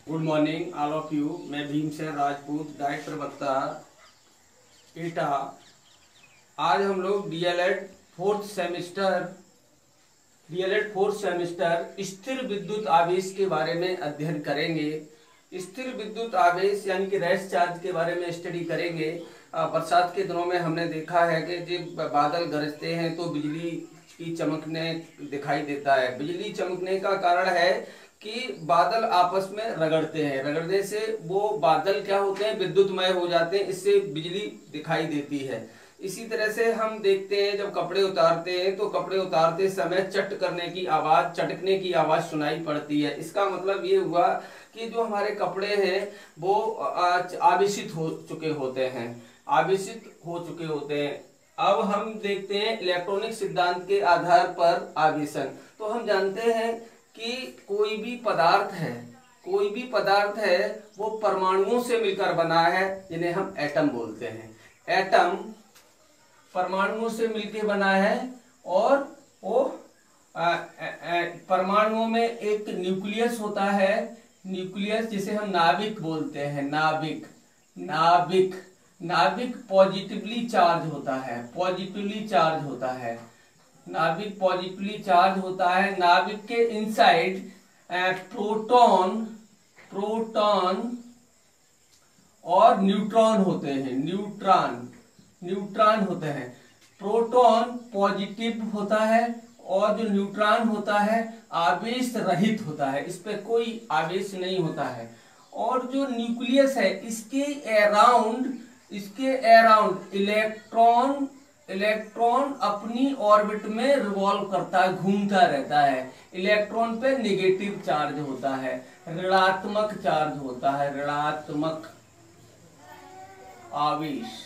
Good morning all of you. मैं Bhimsen Rajput, diet प्रवक्ता एटा। आज हम लोग डीएलएड फोर्थ सेमेस्टर स्थिर विद्युत आवेश के बारे में अध्ययन करेंगे। स्थिर विद्युत आवेश यानी कि रैस्ट चार्ज के बारे में स्टडी करेंगे। बरसात के दिनों में हमने देखा है कि जब बादल गरजते हैं तो बिजली की चमकने दिखाई देता है। बिजली चमकने का कारण है कि बादल आपस में रगड़ते हैं। रगड़ने से वो बादल क्या होते हैं, विद्युतमय हो जाते हैं, इससे बिजली दिखाई देती है। इसी तरह से हम देखते हैं जब कपड़े उतारते हैं तो कपड़े उतारते समय चटकने की आवाज सुनाई पड़ती है। इसका मतलब ये हुआ कि जो हमारे कपड़े हैं वो आवेशित हो चुके होते हैं। अब हम देखते हैं इलेक्ट्रॉनिक सिद्धांत के आधार पर आवेशन। तो हम जानते हैं कि कोई भी पदार्थ है वो परमाणुओं से मिलकर बना है, जिन्हें हम एटम बोलते हैं। एटम परमाणुओं से मिलकर बना है और वो परमाणुओं में एक न्यूक्लियस होता है, न्यूक्लियस जिसे हम नाभिक बोलते हैं। नाभिक पॉजिटिवली चार्ज होता है। नाभिक के इनसाइड प्रोटॉन और न्यूट्रॉन होते हैं। प्रोटॉन पॉजिटिव होता है और जो न्यूट्रॉन होता है आवेश रहित होता है, इस पे कोई आवेश नहीं होता है। और जो न्यूक्लियस है इसके अराउंड इलेक्ट्रॉन अपनी ऑर्बिट में रिवॉल्व करता है, घूमता रहता है। इलेक्ट्रॉन पे नेगेटिव चार्ज होता है, ऋणात्मक चार्ज होता है, ऋणात्मक आवेश।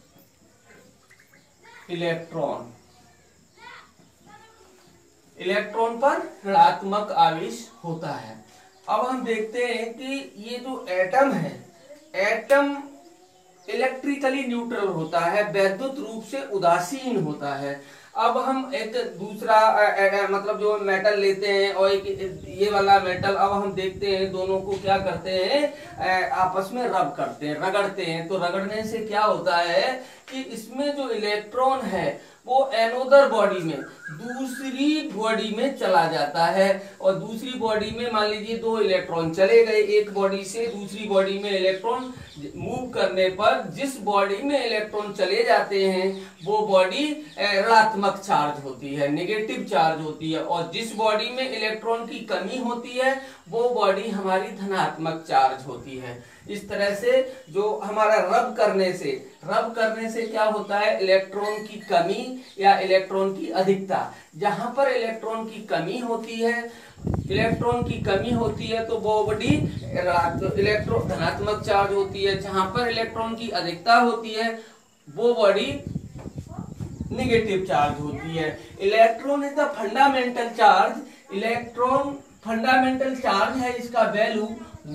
इलेक्ट्रॉन पर ऋणात्मक आवेश होता है। अब हम देखते हैं कि ये जो एटम है, एटम इलेक्ट्रिकली न्यूट्रल होता है, वैद्युत रूप से उदासीन होता है। अब हम एक दूसरा मतलब जो मेटल लेते हैं और एक ये वाला मेटल, अब हम देखते हैं दोनों को क्या करते हैं, आपस में रगड़ते हैं। तो रगड़ने से क्या होता है कि इसमें जो इलेक्ट्रॉन है वो एनोदर बॉडी में, दूसरी बॉडी में चला जाता है। और दूसरी बॉडी में मान लीजिए 2 इलेक्ट्रॉन चले गए, एक बॉडी से दूसरी बॉडी में इलेक्ट्रॉन मूव करने पर जिस बॉडी में इलेक्ट्रॉन चले जाते हैं वो बॉडी ऋणात्मक चार्ज होती है, नेगेटिव चार्ज होती है। और जिस बॉडी में इलेक्ट्रॉन की कमी होती है वो बॉडी हमारी धनात्मक चार्ज होती है। इस तरह से जो हमारा रब करने से क्या होता है, इलेक्ट्रॉन की कमी या इलेक्ट्रॉन की अधिकता। जहां पर इलेक्ट्रॉन की कमी होती है तो वो बॉडी इलेक्ट्रॉन धनात्मक चार्ज होती है। जहां पर इलेक्ट्रॉन की अधिकता होती है वो बॉडी नेगेटिव चार्ज होती है। Electron is the fundamental charge. Electron fundamental charge है, इसका वैल्यू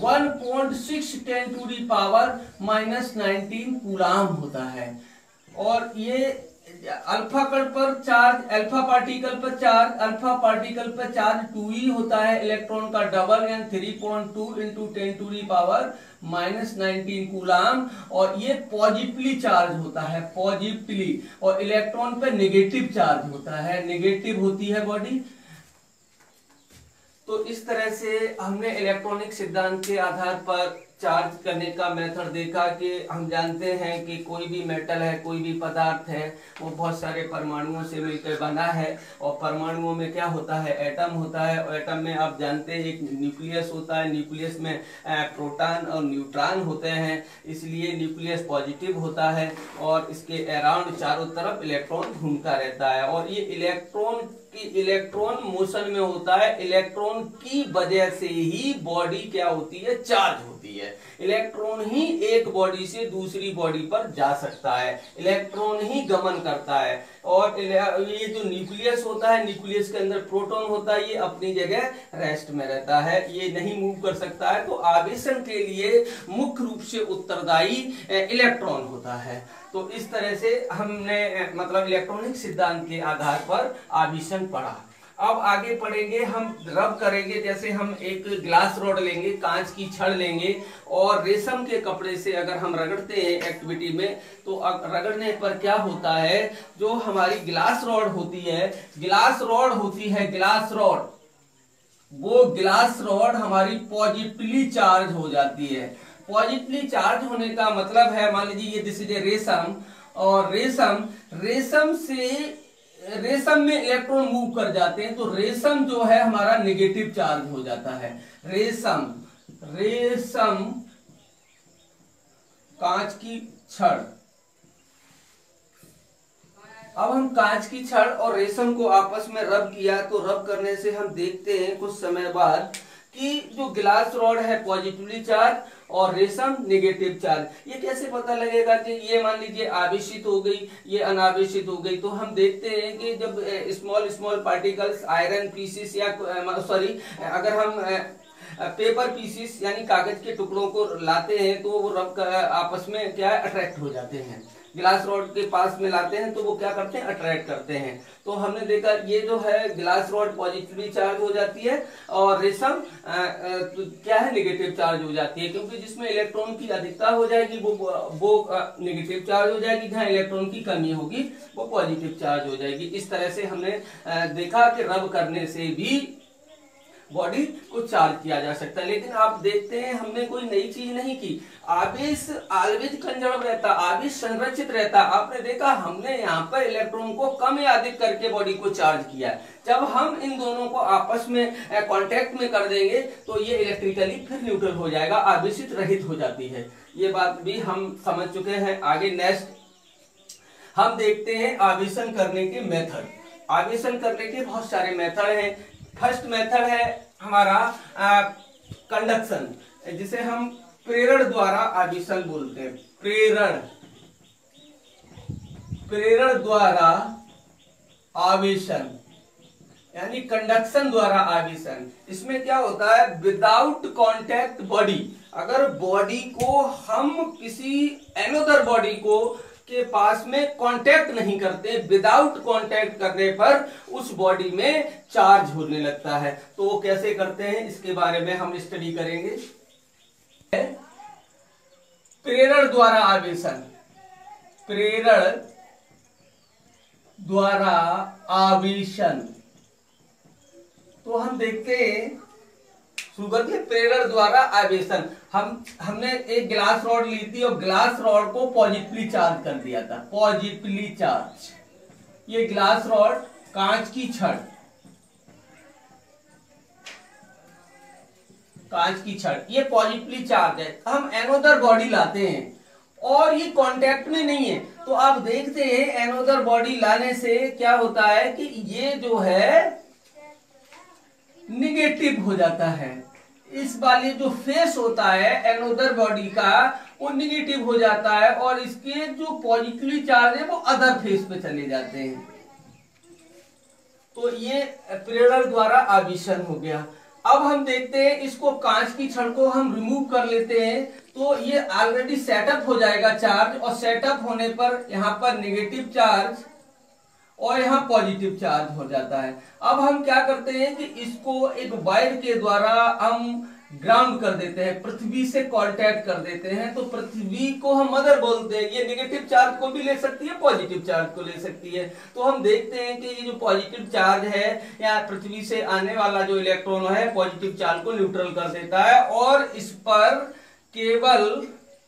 1.6 × 10⁻⁻⁹ कूलाम होता है। और ये अल्फा पार्टिकल पर चार्ज 2e होता है, इलेक्ट्रॉन का डबल यानी 3.2 × 10⁻⁻19 कूलाम। और ये पॉजिटिवली चार्ज होता है, और इलेक्ट्रॉन पे नेगेटिव चार्ज होता है, नेगेटिव होती है बॉडी। तो इस तरह से हमने इलेक्ट्रॉनिक सिद्धांत के आधार पर चार्ज करने का मेथड देखा कि हम जानते हैं कि कोई भी मेटल है, कोई भी पदार्थ है, वो बहुत सारे परमाणुओं से मिलकर बना है। और परमाणुओं में क्या होता है, एटम होता है। और एटम में आप जानते हैं एक न्यूक्लियस होता है, न्यूक्लियस में प्रोटॉन और न्यूट्रॉन होते हैं, इसलिए न्यूक्लियस पॉजिटिव होता है और इसके अराउंड चारों तरफ इलेक्ट्रॉन घूमता रहता है। और ये इलेक्ट्रॉन मोशन में होता है। इलेक्ट्रॉन की वजह से ही बॉडी क्या होती है, चार्ज होती है। इलेक्ट्रॉन ही एक बॉडी से दूसरी बॉडी पर जा सकता है, इलेक्ट्रॉन ही गमन करता है। और ये जो न्यूक्लियस होता है, न्यूक्लियस के अंदर प्रोटॉन होता है, ये अपनी जगह रेस्ट में रहता है, ये नहीं मूव कर सकता है। तो आवेशन के लिए मुख्य रूप से उत्तरदायी इलेक्ट्रॉन होता है। तो इस तरह से हमने मतलब इलेक्ट्रॉनिक सिद्धांत के आधार पर आवेशन पढ़ा। अब आगे पढ़ेंगे, हम रब करेंगे। जैसे हम एक ग्लास रॉड लेंगे, कांच की छड़ लेंगे और रेशम के कपड़े से अगर हम रगड़ते हैं एक्टिविटी में, तो रगड़ने पर क्या होता है, जो हमारी ग्लास रॉड होती है, ग्लास रॉड, वो ग्लास रॉड हमारी पॉजिटिवली चार्ज हो जाती है। पॉजिटिवली चार्ज होने का मतलब है, मान लीजिए ये दिस इज ए रेशम, और रेशम में इलेक्ट्रॉन मूव कर जाते हैं, तो रेशम जो है हमारा नेगेटिव चार्ज हो जाता है। रेशम कांच की छड़। अब हम कांच की छड़ और रेशम को आपस में रब किया, तो रब करने से हम देखते हैं कुछ समय बाद कि जो ग्लास रॉड है पॉजिटिवली चार्ज और रेशम नेगेटिव चार्ज। ये कैसे पता लगेगा कि ये मान लीजिए आवेशित हो गई, ये अनावेशित हो गई? तो हम देखते हैं कि जब स्मॉल पार्टिकल्स, आयरन पीसीस या अगर हम पेपर पीसीस यानी कागज के टुकड़ों को लाते हैं, तो वो रब आपस में क्या अट्रैक्ट हो जाते हैं। ग्लास रॉड के पास में लाते हैं तो वो क्या करते हैं, अट्रैक्ट करते हैं। तो हमने देखा ये जो है ग्लास रॉड पॉजिटिवली चार्ज हो जाती है और रेशम क्या है, नेगेटिव चार्ज हो जाती है, क्योंकि जिसमें इलेक्ट्रॉन की अधिकता हो जाएगी वो नेगेटिव चार्ज हो जाएगी, जहां इलेक्ट्रॉन की कमी होगी वो पॉजिटिव चार्ज हो जाएगी। इस तरह से हमने देखा कि रब करने से भी बॉडी को चार्ज किया जा सकता है। लेकिन आप देखते हैं हमने कोई नई चीज नहीं की, आवेश ऑलवेज कंजर्व रहता, आवेश संरक्षित रहता। आपने देखा हमने यहाँ पर इलेक्ट्रॉन को कम या अधिक करके बॉडी को चार्ज किया। जब हम इन दोनों को आपस में कांटेक्ट में कर देंगे तो ये इलेक्ट्रिकली फिर न्यूट्रल हो जाएगा, आवेशित रहित हो जाती है। ये बात भी हम समझ चुके हैं। आगे नेक्स्ट हम देखते हैं आवेशन करने के मेथड। आवेशन करने के बहुत सारे मेथड हैं। फर्स्ट मेथड है हमारा कंडक्शन, जिसे हम प्रेरण द्वारा आवेशन बोलते हैं। प्रेरण द्वारा आवेशन यानी कंडक्शन द्वारा आवेशन। इसमें क्या होता है, विदाउट कांटेक्ट बॉडी, अगर बॉडी को हम किसी अनदर बॉडी को के पास में कांटेक्ट नहीं करते, विदाउट कांटेक्ट करने पर उस बॉडी में चार्ज होने लगता है। तो वो कैसे करते हैं इसके बारे में हम स्टडी करेंगे। प्रेरण द्वारा आवेशन, प्रेरण द्वारा आवेशन। तो हम देखते हैं प्रेरण द्वारा आवेशन। हमने एक ग्लास रॉड ली थी और ग्लास रॉड को पॉजिटिवली चार्ज कर दिया था, पॉजिटिवली चार्ज। ये ग्लास रॉड कांच की छड़, ये पॉजिटिवली चार्ज है। हम एनोदर बॉडी लाते हैं और ये कांटेक्ट में नहीं है, तो आप देखते हैं एनोदर बॉडी लाने से क्या होता है कि ये जो है निगेटिव हो जाता है। इस वाले जो फेस होता है एनोदर बॉडी का वो निगेटिव हो जाता है और इसके जो पॉजिटिवली चार्ज है वो अदर फेस पे चले जाते हैं। तो ये प्रेरण द्वारा आवेशन हो गया। अब हम देखते हैं इसको, कांच की छड़ को हम रिमूव कर लेते हैं तो ये ऑलरेडी सेटअप हो जाएगा चार्ज, और सेटअप होने पर यहाँ पर नेगेटिव चार्ज और यहाँ पॉजिटिव चार्ज हो जाता है। अब हम क्या करते हैं कि इसको एक वायर के द्वारा हम ग्राउंड कर देते हैं, पृथ्वी से कांटेक्ट कर देते हैं। तो पृथ्वी को हम मदर बोलते हैं। ये नेगेटिव चार्ज को भी ले सकती है, पॉजिटिव चार्ज को ले सकती है। तो हम देखते हैं कि ये जो पॉजिटिव चार्ज है या पृथ्वी से आने वाला जो इलेक्ट्रॉन है पॉजिटिव चार्ज को न्यूट्रल कर देता है और इस पर केवल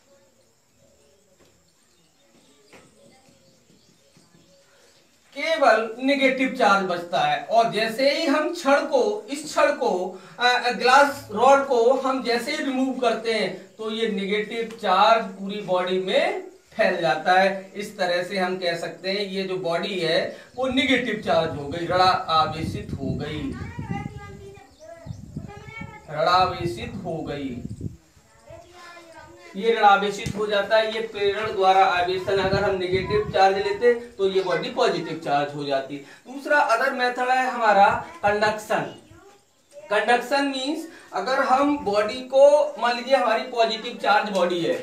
नेगेटिव चार्ज बचता है। और जैसे ही हम इस छड़ को ग्लास रॉड को हम जैसे ही रिमूव करते हैं तो ये नेगेटिव चार्ज पूरी बॉडी में फैल जाता है। इस तरह से हम कह सकते हैं ये जो बॉडी है वो नेगेटिव चार्ज हो गई, ऋणावेशित हो गई, ये ऋणावेशित हो जाता है। ये प्रेरण द्वारा आवेशन, अगर हम नेगेटिव चार्ज लेते तो ये बॉडी पॉजिटिव चार्ज हो जाती। दूसरा अदर मेथड है हमारा कंडक्शन। कंडक्शन मींस अगर हम बॉडी को, मान लीजिए हमारी पॉजिटिव चार्ज बॉडी है,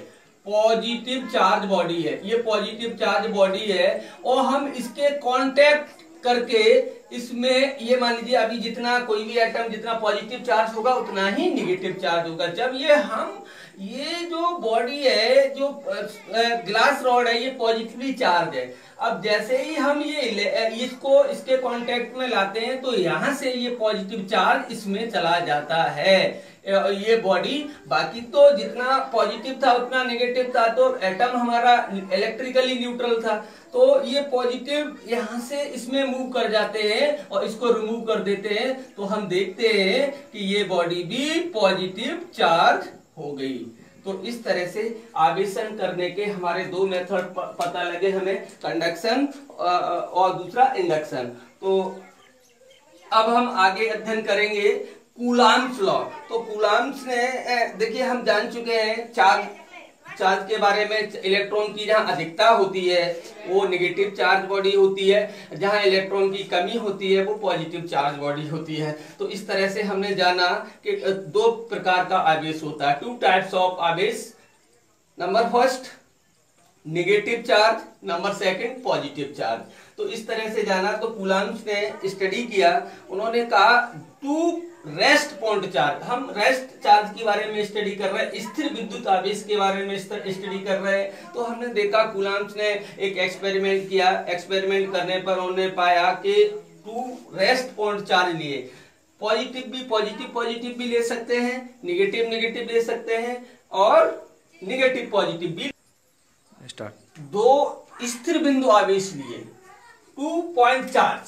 ये पॉजिटिव चार्ज बॉडी है और हम इसके कांटेक्ट करके इसमें ये मान लीजिए अभी जितना कोई भी एटम जितना पॉजिटिव चार्ज होगा उतना ही निगेटिव चार्ज होगा। जब ये जो बॉडी है, जो ग्लास रॉड है, ये पॉजिटिवली चार्ज है। अब जैसे ही हम इसको इसके कांटेक्ट में लाते हैं तो यहां से ये पॉजिटिव चार्ज इसमें चला जाता है, ये बॉडी। बाकी तो जितना पॉजिटिव था उतना नेगेटिव था, तो एटम हमारा इलेक्ट्रिकली न्यूट्रल था। तो ये पॉजिटिव यहां से इसमें मूव कर जाते हैं और इसको रिमूव कर देते हैं, तो हम देखते हैं कि ये बॉडी भी पॉजिटिव चार्ज हो गई। तो इस तरह से आवेशन करने के हमारे दो मेथड पता लगे हमें, कंडक्शन और दूसरा इंडक्शन। तो अब हम आगे अध्ययन करेंगे कूलाम्स लॉ। तो कूलाम्स ने देखिए हम जान चुके हैं चार्ज के बारे में। इलेक्ट्रॉन की जहां अधिकता होती है वो नेगेटिव चार्ज बॉडी होती है, जहां इलेक्ट्रॉन की कमी होती है वो पॉजिटिव चार्ज बॉडी होती है। तो इस तरह से हमने जाना कि दो प्रकार का आवेश होता है, 2 टाइप्स ऑफ आवेश। Number first negative charge, number second positive charge. तो इस तरह से जाना। तो कूलाम्स ने स्टडी किया, उन्होंने कहा 2 रेस्ट पॉइंट चार्ज। हम रेस्ट चार्ज के बारे में स्टडी कर रहे हैं, स्थिर विद्युत आवेश के बारे में स्टडी कर रहे हैं। तो हमने देखा कूलाम्स ने एक एक्सपेरिमेंट किया, एक्सपेरिमेंट करने पर उन्होंने पाया कि 2 रेस्ट पॉइंट चार्ज लिए। पॉजिटिव भी ले सकते हैं, नेगेटिव ले सकते हैं, और नेगेटिव पॉजिटिव भी। स्टार्ट। 2 स्थिर बिंदु आवेश लिए, 2 पॉइंट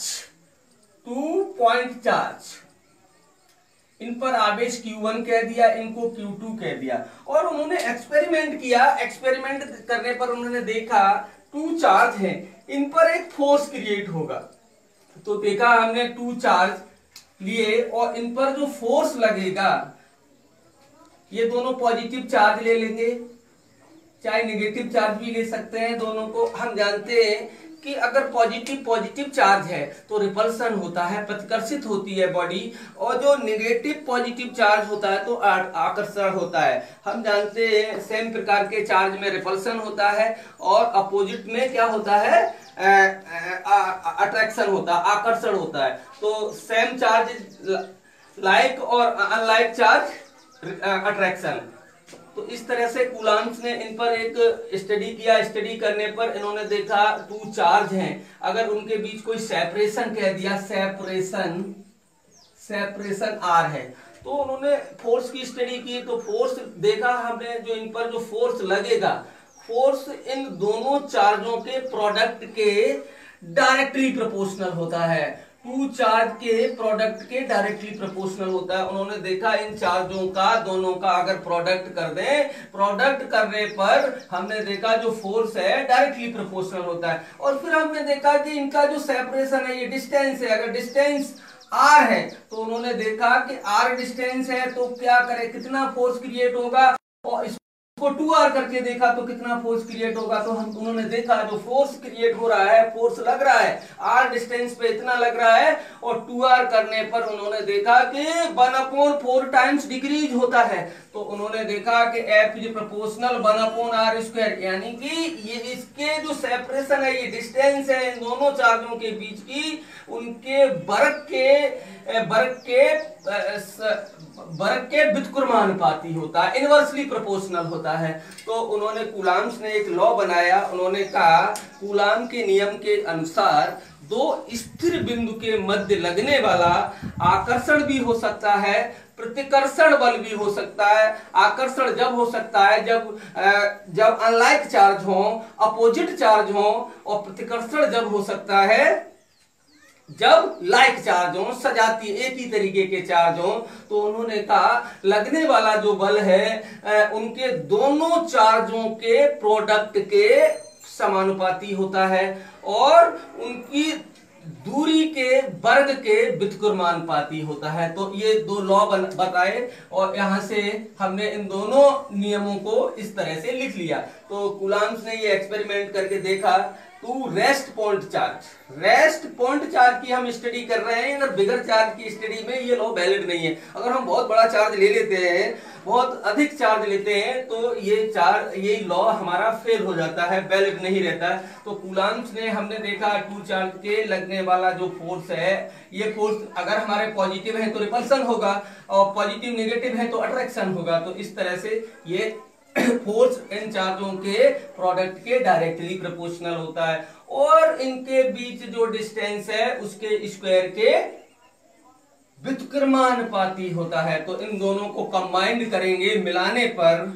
चार्ज, इन पर आवेश Q1 कह दिया, इनको Q2 कह दिया, और उन्होंने एक्सपेरिमेंट किया। एक्सपेरिमेंट करने पर उन्होंने देखा 2 चार्ज हैं, इन पर एक फोर्स क्रिएट होगा। तो देखा हमने 2 चार्ज लिए और इन पर जो फोर्स लगेगा, ये दोनों पॉजिटिव चार्ज ले लेंगे, चाहे नेगेटिव चार्ज भी ले सकते हैं। दोनों को हम जानते हैं कि अगर पॉजिटिव चार्ज है तो रिपल्सन होता है, प्रतिकर्षित होती है बॉडी, और जो नेगेटिव पॉजिटिव चार्ज होता है तो आकर्षण होता है। हम जानते हैं सेम प्रकार के चार्ज में रिपल्सन होता है और अपोजिट में क्या होता है, अट्रैक्शन होता है, आकर्षण होता है। तो सेम चार्ज लाइक और अनलाइक चार्ज अट्रैक्शन। तो इस तरह से कूलाम्स ने इन पर एक स्टडी किया। स्टडी करने पर इन्होंने देखा 2 चार्ज हैं, अगर उनके बीच कोई सेपरेशन कह दिया, सेपरेशन R है, तो उन्होंने फोर्स की स्टडी की। तो फोर्स देखा हमने, जो इन पर जो फोर्स लगेगा, फोर्स इन दोनों चार्जों के प्रोडक्ट के डायरेक्टली प्रोपोर्शनल होता है। 2 चार्ज के प्रोडक्ट के डायरेक्टली प्रोपोर्शनल होता है। उन्होंने देखा इन चार्जों का दोनों का अगर प्रोडक्ट कर दें, प्रोडक्ट करने पर हमने देखा जो फोर्स है डायरेक्टली प्रोपोर्शनल होता है। और फिर हमने देखा कि इनका जो सेपरेशन है, ये डिस्टेंस है, अगर डिस्टेंस R है तो उन्होंने देखा कि R डिस्टेंस है तो क्या करे, कितना फोर्स क्रिएट होगा, और इसको 2R करके देखा तो कितना फोर्स क्रिएट होगा। तो उन्होंने देखा जो फोर्स क्रिएट हो रहा है, फोर्स लग रहा है, R डिस्टेंस पे इतना लग रहा है, और 2R करने पर उन्होंने देखा कि 1/4 टाइम्स डिक्रीज होता है। तो उन्होंने देखा कि F इज प्रोपोर्शनल 1/r², यानी कि ये इसके जो सेपरेशन है, ये डिस्टेंस है इन दोनों चार्जों के बीच की, उनके वर्ग के व्युत्क्रमानुपाती होता है, इनवर्सली प्रोपोर्शनल होता है। तो उन्होंने कूलाम्स ने एक लॉ बनाया। उन्होंने कहा कूलाम के नियम के अनुसार 2 स्थिर बिंदु के मध्य लगने वाला आकर्षण भी हो सकता है, प्रतिकर्षण बल भी हो सकता है। आकर्षण जब हो सकता है जब अनलाइक चार्ज हो, अपोजिट चार्ज हो, और प्रतिकर्षण जब हो सकता है जब लाइक चार्ज हो, सजाती एक ही तरीके के चार्ज हो। तो उन्होंने कहा लगने वाला जो बल है उनके दोनों चार्जों के प्रोडक्ट के समानुपाती होता है, और उनकी दूरी के वर्ग के व्युत्क्रमानुपाती होता है। तो ये 2 लॉ बताए, और यहां से हमने इन दोनों नियमों को इस तरह से लिख लिया। तो कूलाम्स ने ये एक्सपेरिमेंट करके देखा two rest point charge. Rest point charge की हम स्टडी कर रहे हैं, अगर बिगर चार्ज की स्टडी में ये लॉ वैलिड नहीं है। अगर हम बहुत बड़ा चार्ज ले लेते हैं, बहुत अधिक चार्ज लेते हैं, तो ये लॉ हमारा फेल हो जाता है, वैलिड नहीं रहता है। तो कूलम्ब्स ने हमने देखा टू चार्ज के लगने वाला जो फोर्स है, ये फोर्स अगर हमारे पॉजिटिव है तो रिपल्सन होगा, और पॉजिटिव नेगेटिव है तो अट्रैक्शन होगा। तो इस तरह से ये फोर्स इन चार्जों के प्रोडक्ट के डायरेक्टली प्रोपोर्शनल होता है, और इनके बीच जो डिस्टेंस है उसके स्क्वायर के व्युत्क्रमानुपाती होता है। तो इन दोनों को कंबाइंड करेंगे, मिलाने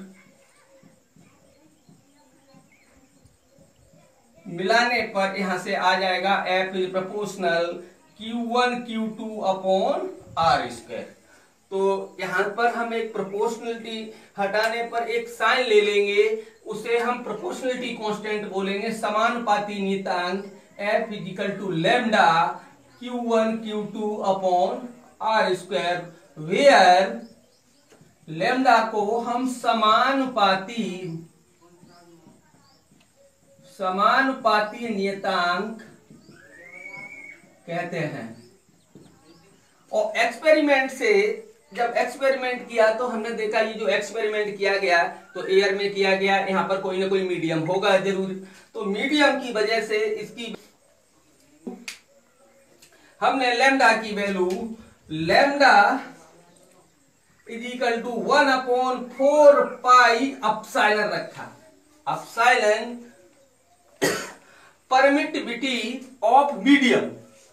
पर यहां से आ जाएगा F is proportional Q1 Q2 upon R square. तो यहां पर हम एक प्रोपोर्शनलिटी हटाने पर एक साइन ले लेंगे, उसे हम प्रोपोर्शनलिटी कांस्टेंट बोलेंगे, समानुपाती नियतांक F is equal to lambda Q1 Q2 upon R square, where lambda को हम समानुपाती नियतांक कहते हैं। और एक्सपेरिमेंट से जब एक्सपेरिमेंट किया तो हमने देखा, ये जो एक्सपेरिमेंट किया गया तो एयर में किया गया, यहाँ पर कोई ना कोई मीडियम होगा जरूर। तो मीडियम की वजह से इसकी हमने लैम्डा की value lambda is equal to 1 upon 4 pi epsilon रखा। अपसाइलन परमिटिविटी ऑफ मीडियम,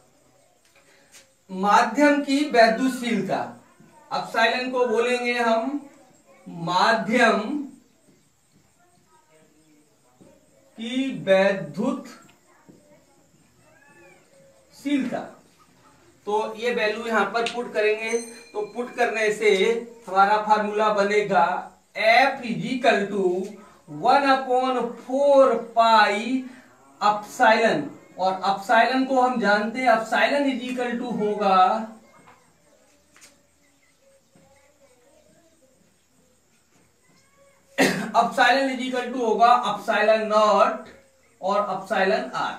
माध्यम की वैद्युतशीलता। अपसाइलन को बोलेंगे हम माध्यम की वैद्युतशीलता। तो ये वैल्यू यहां पर पुट करेंगे, तो पुट करने से हमारा फार्मूला बनेगा F is equal to 1 upon 4 pi epsilon, और अपसाइलन को हम जानते हैं, अपसाइलन इज इक्वल टू होगा अपसाइलन नॉट और अपसाइलन आर।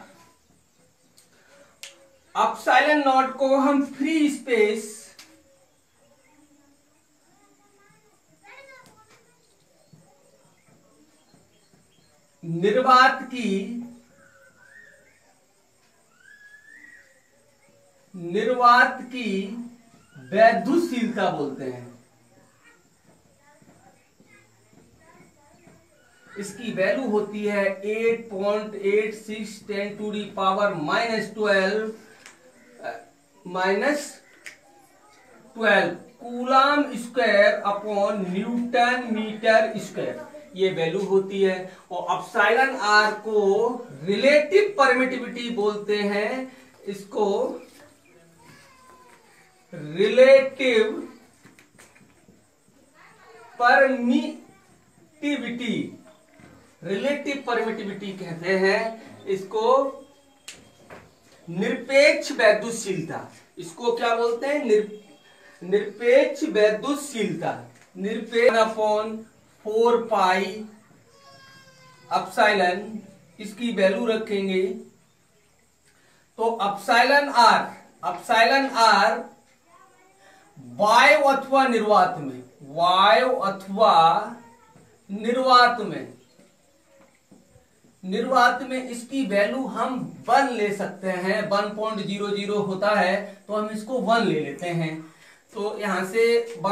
अपसाइलन नॉट को हम फ्री स्पेस निर्वात की वैद्युतशीलता बोलते हैं। इसकी वैल्यू होती है 8.86 10 to the power -12 coulomb square upon newton metre square, ये वैल्यू होती है। और अपसाइलन आर को रिलेटिव परमिटिविटी बोलते हैं, इसको रिलेटिव परमिटिविटी कहते हैं। इसको निरपेक्ष वैद्युतशीलता, इसको क्या बोलते हैं, निरपेक्ष वैद्युतशीलता। निरपेक्ष अपॉन 4 पाई अपसाइलन, इसकी वैल्यू रखेंगे। तो अपसाइलन आर वायु अथवा निर्वात में इसकी वैल्यू हम 1 ले सकते हैं। 1.00 होता है तो हम इसको 1 ले लेते हैं। तो यहां से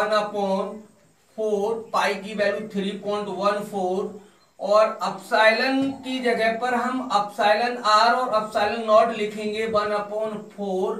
1/4 पाई की वैल्यू 3.14, और अपसाइलन की जगह पर हम अपसाइलन आर और अपसाइलन नॉट लिखेंगे 1/4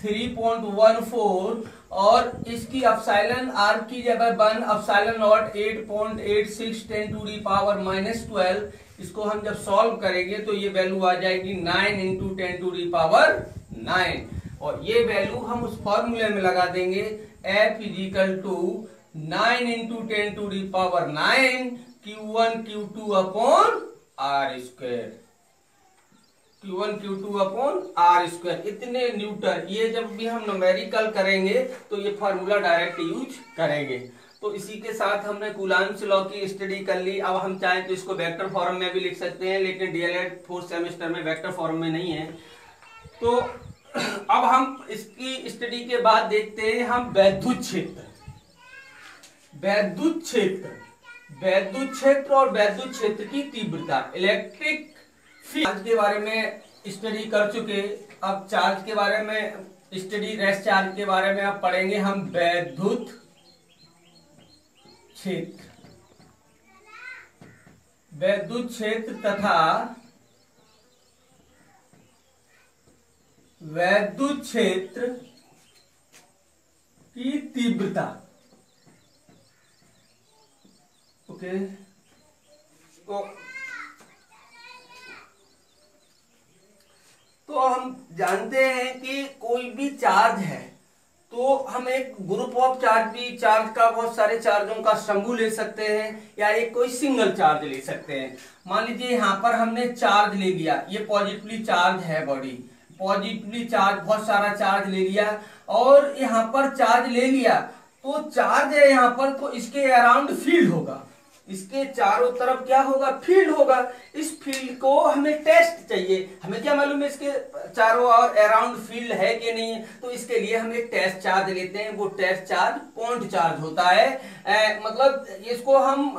3.14, और इसकी अपसाइलन आर की जगह 1 epsilon naught 8.86 10 to the power -12। इसको हम जब सॉल्व करेंगे तो ये वैल्यू आ जाएगी 9 इंटू 10 टू दी पावर 9, और ये वैल्यू हम उस फॉर्मूले में लगा देंगे F is equal to 9 into 10 to the power 9 Q1 Q2 upon R square, Q1 Q2 upon R square, इतने न्यूटन। ये जब भी हम न्यूमेरिकल करेंगे तो ये फार्मूला डायरेक्ट यूज करेंगे। तो इसी के साथ हमने कूलाम्ब्स लॉ की स्टडी कर ली। अब हम चाहें तो इसको वेक्टर फॉर्म में भी लिख सकते हैं, लेकिन डीएलएड फोर्थ सेमेस्टर में वेक्टर फॉर्म में नहीं है। तो अब हम इसकी स्टडी के बाद देखते हैं हम वैद्युत क्षेत्र। वैद्युत क्षेत्र, वैद्युत क्षेत्र और वैद्युत क्षेत्र की तीव्रता, इलेक्ट्रिक फील्ड के बारे में स्टडी कर चुके। अब चार्ज के बारे में स्टडी, रेस्ट चार्ज के बारे में अब पढ़ेंगे हम वैद्युत क्षेत्र। वैद्युत क्षेत्र तथा वैद्युत क्षेत्र की तीव्रता। ओके, तो हम जानते हैं कि कोई भी चार्ज है तो हम एक ग्रुप ऑफ चार्ज भी, चार्ज का बहुत सारे चार्जों का समूह ले सकते हैं या एक कोई सिंगल चार्ज ले सकते हैं। मान लीजिए यहाँ पर हमने चार्ज ले लिया, ये पॉजिटिवली चार्ज है बॉडी, पॉजिटिवली चार्ज, बहुत सारा चार्ज ले लिया और यहाँ पर चार्ज ले लिया तो चार्ज है यहाँ पर, तो इसके अराउंड फील्ड होगा, इसके चारों तरफ क्या होगा, फील्ड होगा। इस फील्ड को हमें टेस्ट चाहिए, हमें क्या मालूम है इसके चारों और अराउंड फील्ड है कि नहीं है, तो इसके लिए हम एक टेस्ट चार्ज लेते हैं। वो टेस्ट चार्ज पॉइंट चार्ज होता है, मतलब इसको हम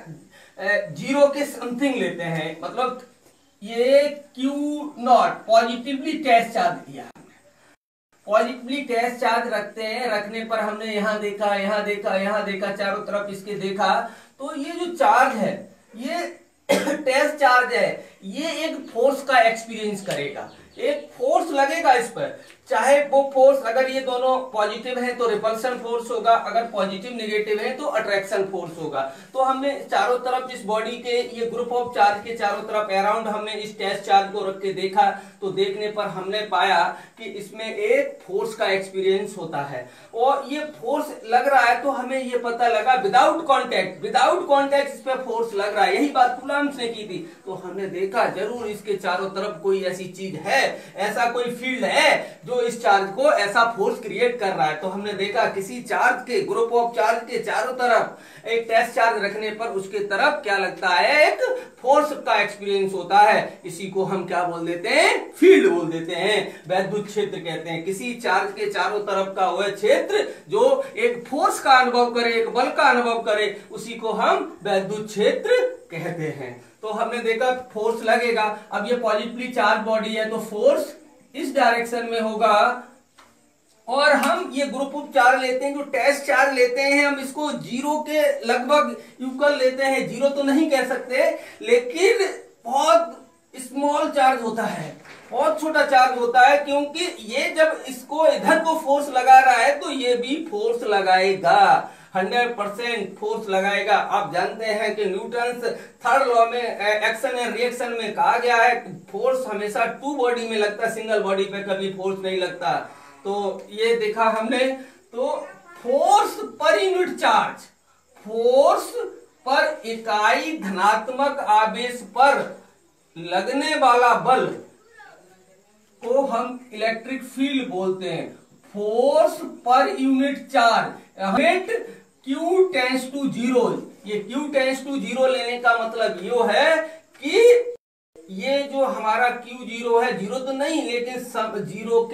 जीरो के समथिंग लेते हैं, मतलब ये Q0 पॉजिटिवली टेस्ट चार्ज दिया, पॉजिटिवली टेस्ट चार्ज रखते हैं। रखने पर हमने यहाँ देखा, यहाँ देखा, यहाँ देखा, चारों तरफ इसके देखा, तो ये जो चार्ज है ये टेस्ट चार्ज है, ये एक फोर्स का एक्सपीरियंस करेगा, एक फोर्स लगेगा इस पर। चाहे वो फोर्स, अगर ये दोनों पॉजिटिव है तो रिपल्सन फोर्स होगा, अगर पॉजिटिव नेगेटिव है तो अट्रैक्शन फोर्स होगा। तो हमने चारों तरफ इस बॉडी के, ये ग्रुप ऑफ चार्ज के चारों तरफ अराउंड हमने इस टेस्ट चार्ज को रख के देखा, तो देखने पर हमने पाया कि इसमें एक फोर्स का एक्सपीरियंस होता है और ये फोर्स लग रहा है। तो हमें ये पता लगा विदाउट कॉन्टैक्ट, विदाउट कॉन्टैक्ट इस पे फोर्स लग रहा है, यही बात कूलाम्ब्स ने की थी। तो हमने देखा जरूर इसके चारों तरफ कोई ऐसी चीज है, ऐसा कोई फील्ड है जो इस चार्ज को ऐसा फोर्स क्रिएट कर रहा है। तो हमने देखा किसी चार्ज के, ग्रुप ऑफ चार्ज के चारों तरफ एक टेस्ट चार्ज रखने पर उसके तरफ क्या लगता है, एक फोर्स का एक्सपीरियंस होता है। इसी को हम क्या बोल देते हैं, फील्ड बोल देते हैं, वैद्युत क्षेत्र कहते हैं। किसी चार्ज के चारों तरफ का वह क्षेत्र जो एक फोर्स का अनुभव करे, एक बल का अनुभव करे, उसी को हम वैद्युत क्षेत्र कहते हैं। तो हमने देखा फोर्स लगेगा। अब ये पॉजिटिवली चार्ज बॉडी है तो फोर्स इस डायरेक्शन में होगा और हम ये ग्रुप ऑफ चार्ज लेते हैं, जो टेस्ट चार्ज लेते हैं, हम इसको जीरो के लगभग इक्वल लेते हैं। जीरो तो नहीं कह सकते, लेकिन बहुत स्मॉल चार्ज होता है, बहुत छोटा चार्ज होता है, क्योंकि ये जब इसको इधर को फोर्स लगा रहा है तो ये भी फोर्स लगाएगा, 100% फोर्स लगाएगा। आप जानते हैं कि न्यूटन्स थर्ड लॉ में एक्शन एंड रिएक्शन में कहा गया है फोर्स हमेशा टू बॉडी में लगता है, सिंगल बॉडी पे कभी फोर्स नहीं लगता। तो ये देखा हमने। तो force per unit charge, force पर इकाई धनात्मक आवेश पर लगने वाला बल को हम इलेक्ट्रिक फील्ड बोलते हैं। Force per unit charge Q tends to zero, ये Q टेंस टू जीरो लेने का मतलब यो है कि ये जो हमारा Q0 है, जीरो तो नहीं लेकिन सब जीरो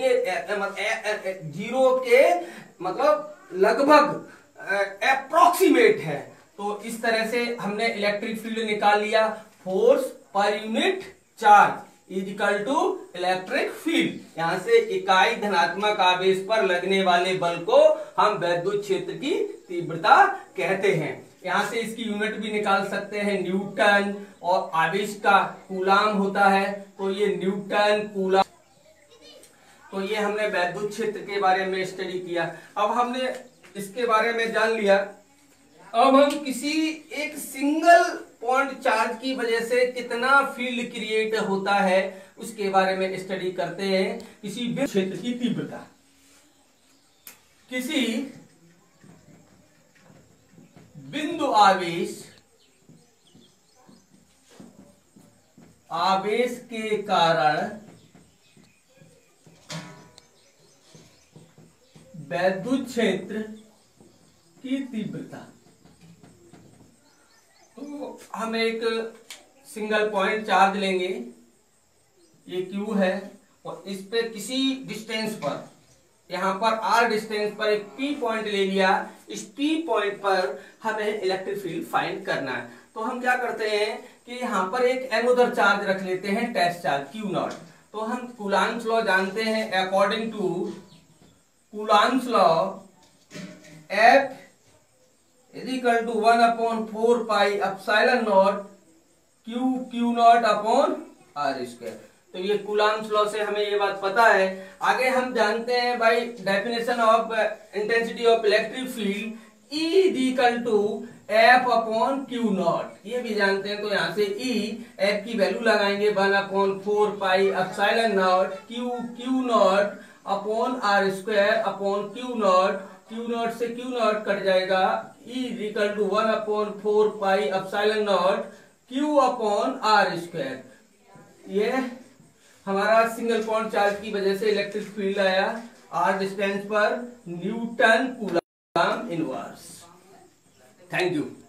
के मतलब लगभग अप्रोक्सीमेट है। तो इस तरह से हमने इलेक्ट्रिक फील्ड निकाल लिया। Force per unit charge is equal to electric field. यहां से इकाई धनात्मक आवेश पर लगने वाले बल को हम वैद्युत क्षेत्र की तीव्रता कहते हैं। यहां से इसकी यूनिट भी निकाल सकते हैं, न्यूटन, और आवेश का कूलाम होता है, तो ये न्यूटन कूलाम। तो ये हमने वैद्युत क्षेत्र के बारे में स्टडी किया। अब हमने इसके बारे में जान लिया। अब हम किसी एक सिंगल पॉइंट चार्ज की वजह से कितना फील्ड क्रिएट होता है उसके बारे में स्टडी करते हैं। किसी क्षेत्र की तीव्रता, किसी बिंदु आवेश के कारण वैद्युत क्षेत्र की तीव्रता। हम एक सिंगल पॉइंट चार्ज लेंगे, ये Q है, और इस पे किसी डिस्टेंस पर, यहां पर R डिस्टेंस पर एक P पॉइंट ले लिया। इस P पॉइंट पर हमें इलेक्ट्रिक फील्ड फाइंड करना है। तो हम क्या करते हैं कि यहां पर एक एनोदर चार्ज रख लेते हैं, टेस्ट चार्ज Q0। तो हम कूलॉम्स लॉ जानते हैं, according to Coulomb's law F is equal to 1/4 pi epsilon naught Q0 upon R square. तो ये कूलॉम्स लॉ से हमें ये बात पता है। आगे हम जानते हैं भाई definition of intensity of electric field, E is equal to F upon Q0, ये भी जानते हैं। तो यहाँ से F की वैल्यू लगाएंगे 1/4 pi epsilon naught Q0 upon R square upon Q0 से Q0 कट जाएगा। E is equal to 1/4 pi epsilon naught Q upon R square. ये हमारा सिंगल पॉइंट चार्ज की वजह से इलेक्ट्रिक फील्ड आया R डिस्टेंस पर, newton coulomb inverse. Thank you.